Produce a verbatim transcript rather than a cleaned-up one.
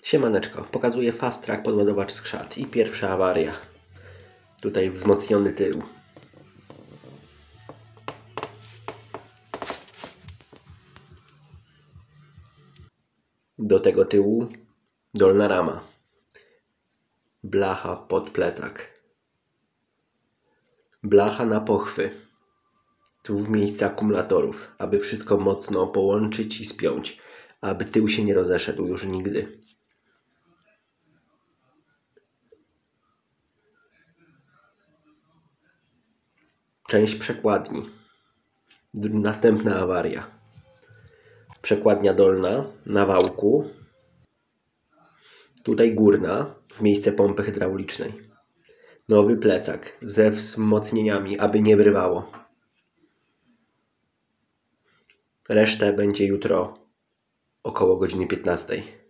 Siemaneczko, pokazuję Fast Track podładowacz skrzat i pierwsza awaria. Tutaj wzmocniony tył. Do tego tyłu dolna rama. Blacha pod plecak. Blacha na pochwy. Tu w miejsce akumulatorów, aby wszystko mocno połączyć i spiąć, aby tył się nie rozeszedł już nigdy. Część przekładni. Następna awaria. Przekładnia dolna na wałku. Tutaj górna w miejsce pompy hydraulicznej. Nowy plecak ze wzmocnieniami, aby nie wrywało. Resztę będzie jutro około godziny piętnastej.